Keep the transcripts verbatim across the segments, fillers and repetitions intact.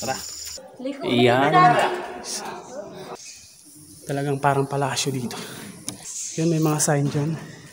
Tara. Iyan. Talagang parang palasyo dito. Yun, may mga sign dyan.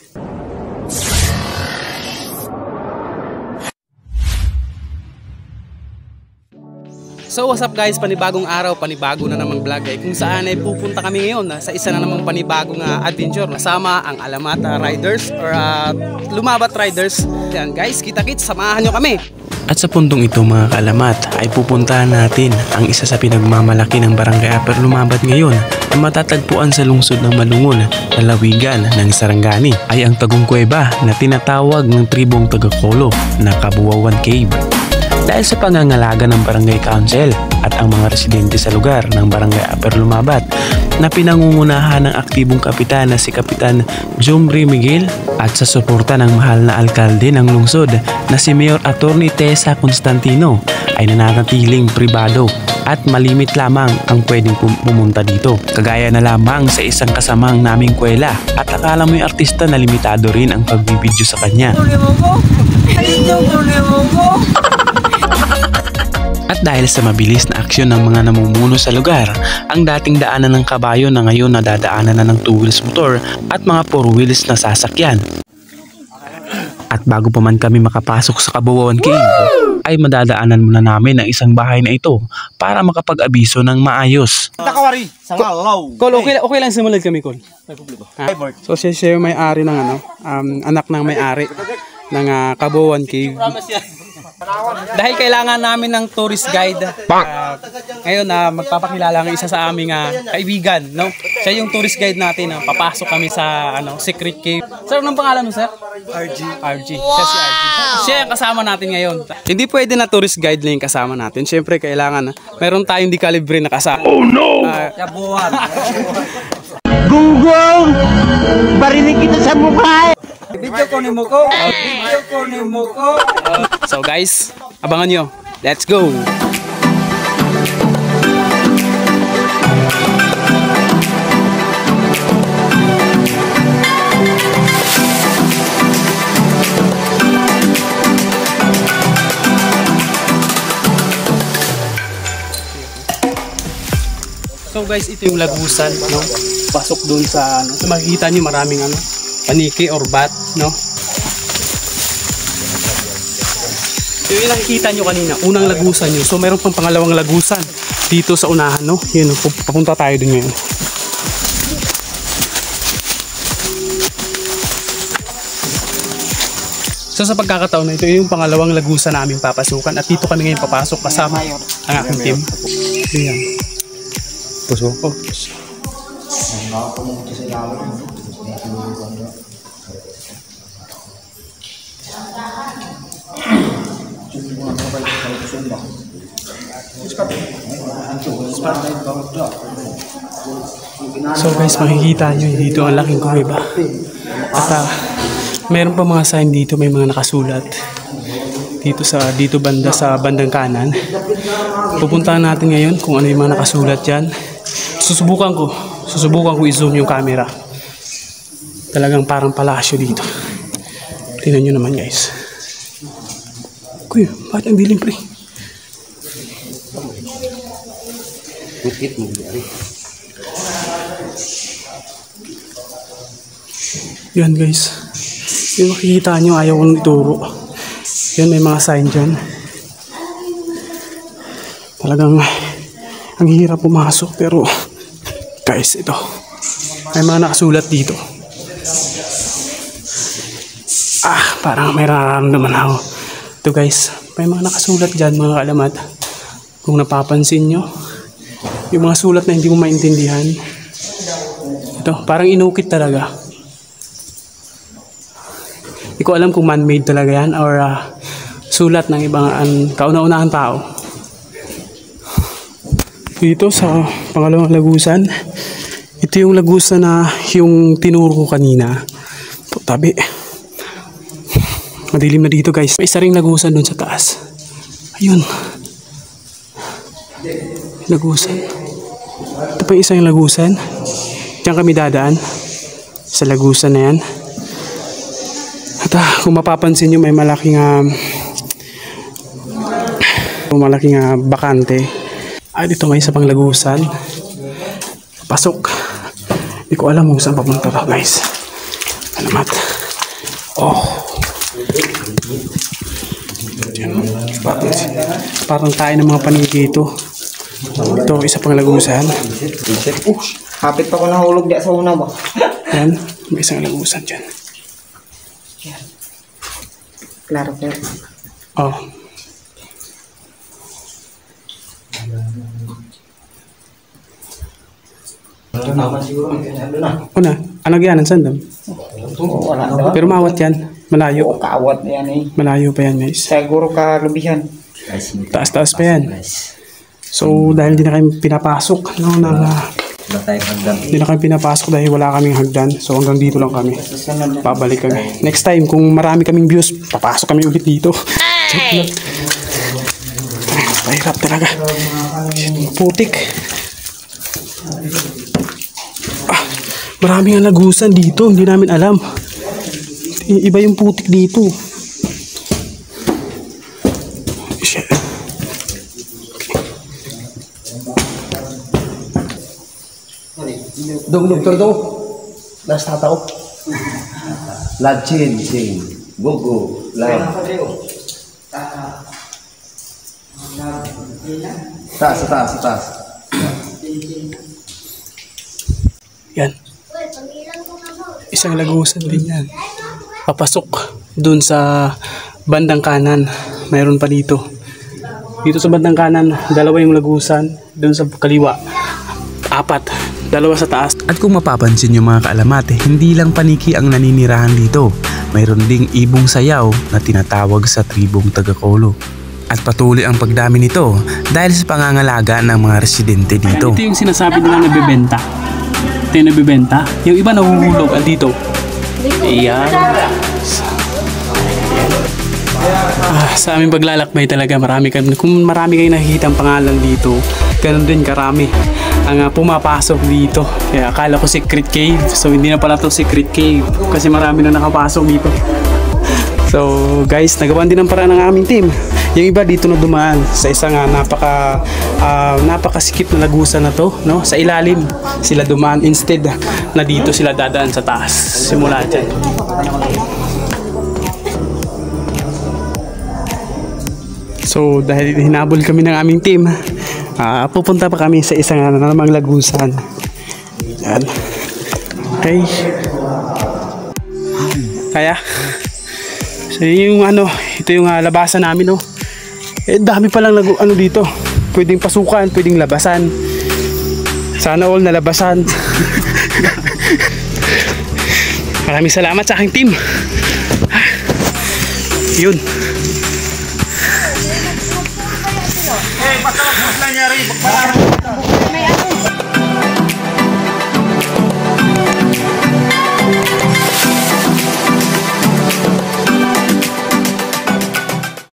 So what's up guys, panibagong araw, panibago na namang vlog eh. Kung saan ay pupunta kami ngayon sa isa na namang panibagong uh, adventure. Nasama ang Alamata Riders or uh, Lumabat Riders. Yan guys, kita-kits, samahan nyo kami. At sa puntong ito mga kaalamat ay pupuntahan natin ang isa sa pinagmamalaki ng Barangay Upper Lumabat ngayon na matatagpuan sa lungsod ng Malungon na lawigan ng Sarangani ay ang Tagong Kuweba na tinatawag ng tribong Tagakolo na Kabuwawan Cave. Dahil sa pangangalaga ng Barangay Council at ang mga residente sa lugar ng Barangay Upper Lumabat na pinangungunahan ng aktibong kapitan na si Kapitan Jumri Miguel at sa suporta ng mahal na alkalde ng lungsod na si Mayor Attorney Tessa Constantino ay nananatiling pribado at malimit lamang ang pwedeng pumunta dito. Kagaya na lamang sa isang kasamang naming kwela at akala mo yung artista na limitado rin ang pagbibidyo sa kanya. At dahil sa mabilis na aksyon ng mga namumuno sa lugar, ang dating daanan ng kabayo na ngayon nadadaanan na ng two wheels motor at mga four wheels na sasakyan. At bago pa man kami makapasok sa Kabuwawan Cave, ay madadaanan muna namin ang isang bahay na ito para makapag-abiso ng maayos. Nakawari, sangalaw. Kol, okay, okay lang simulad kami, Kol. So siya siya yung may-ari ng ano, um, anak ng may-ari ng uh, Kabuwawan Cave. Dahil kailangan namin ng tourist guide, uh, ngayon na uh, magpapakilala ng isa sa aming uh, kaibigan, no? Siya yung tourist guide natin, uh, papasok kami sa ano, secret cave. Sir, anong pangalan mo, sir? R G. R G. Siya si R G. Siya yung kasama natin ngayon. Hindi pwede na tourist guide lang yung kasama natin. Siyempre, kailangan, uh, meron tayong di kalibre na kasama. Oh no! Uh, Kabuwawan. Gunggong! Barinig kita sa mukha! Video ko ni Moko. Video ko ni Moko. So guys, abangan nyo. Let's go! So guys, ito yung lagusan, no? Pasok doon sa ano. So makikita niyo maraming ano, paniki or bat, no? So yung nakikita nyo kanina, unang lagusan nyo. So mayroon pang pangalawang lagusan dito sa unahan, no? Yun, papunta tayo dun ngayon. So sa pagkakataon na ito, yung pangalawang lagusan namin papasukan. At dito kami ngayon papasok kasama ang aking team. Ayan. Puso? Oh. So guys, makikita nyo dito ang laking kuweba. At uh, meron pa mga sign dito, may mga nakasulat dito sa dito banda sa bandang kanan. Pupuntahan natin ngayon kung ano yung mga nakasulat dyan. Susubukan ko, susubukan ko i-zoom yung camera. Talagang parang palasyo dito. Tingnan nyo naman guys. Kuya, bakit ang dilim pre? Yan guys. Yung makikita nyo, ayaw kong ituro. Yan, may mga sign dyan. Talagang ang hirap pumasok pero guys, ito. May mga nakasulat dito. Ah, parang may nararamdaman ako. Ito guys, may mga nakasulat dyan mga kaalamat. Kung napapansin nyo, yung mga sulat na hindi mo maintindihan. Ito, parang inukit talaga. Hindi ko alam kung man-made talaga yan or uh, sulat ng ibang um, kauna-unahan tao. Dito sa pangalawang lagusan, ito yung lagusan na yung tinuro ko kanina. Ito, tabi. Madilim na dito guys. May isa ring lagusan doon sa taas. Ayun. Lagusan. Ito pa isang lagusan. Diyan kami dadaan. Sa lagusan na yan. At uh, kung mapapansin nyo, may malaking uh, malaking uh, bakante. Ah, dito may isa pang lagusan. Pasok. Hindi ko alam kung saan papunta to, guys. Alamat. Oh. Yan. Parang, parang tayo ng mga panigi ito. Ito, isa pang lagusan. Uh, hapit pa ko nahulog di sa una ba? Yan. May isang lagusan dyan. Klaro po. Oh. Una, ano yan ang sandam? Wala daw. Pero mawat yan. Malayo. Kaawat yan eh. Malayo pa yan, guys. Siguro ka lubihan. Taas-taas pa yan. So, dahil di na kami pinapasok, no, na, di na kami pinapasok dahil wala kaming hagdan. So, hanggang dito lang kami. Babalik kami. Next time, kung marami kaming views, papasok kami ulit dito. Ay, pahirap talaga. Putik. Ah, maraming alagusan dito. Hindi namin alam. Iba yung putik dito. Shit. Dong, doktor dong. Last tataw. Lachin, sing. Gogo, lam. Taas, taas, taas. Yan. Isang lagusan din yan. Papasok dun sa bandang kanan. Mayroon pa dito. Dito sa bandang kanan, dalawa yung lagusan. Dun sa kaliwa, apat. Dalawa sa taas. At kung mapapansin yung mga kaalamate, hindi lang paniki ang naninirahan dito. Mayroon ding ibong sayaw na tinatawag sa tribong Tagakolo. At patuloy ang pagdami nito dahil sa pangangalaga ng mga residente dito. Ito yung sinasabi nila nabibenta. Ito yung nabibenta. Yung iba nahuhulog at dito. Ayan. Ah, sa aming paglalakbay talaga marami kami. Kung marami kayong nakikita ang pangalan dito, ganun din karami ang uh, pumapasok dito. Kaya akala ko secret cave. So hindi na pala to secret cave kasi marami na nakapasok dito. So guys, nagawan din ang paraan ng aming team. Yung iba dito na dumaan sa isang uh, napaka uh, napakasikip na lagusan na to, no? Sa ilalim sila dumaan instead na dito sila dadaan sa taas. Simula dyan. So dahil hinabol kami ng aming team, uh, pupunta pa kami sa isang uh, namang lagusan. Yan. Okay. Kaya so yung ano, ito yung uh, labasan namin, no. Eh dami pa lang lagu ano dito. Pwedeng pasukan, pwedeng labasan. Sana all na labasan. Maraming salamat sa aking team. Yun. Eh, basta lang nangyari.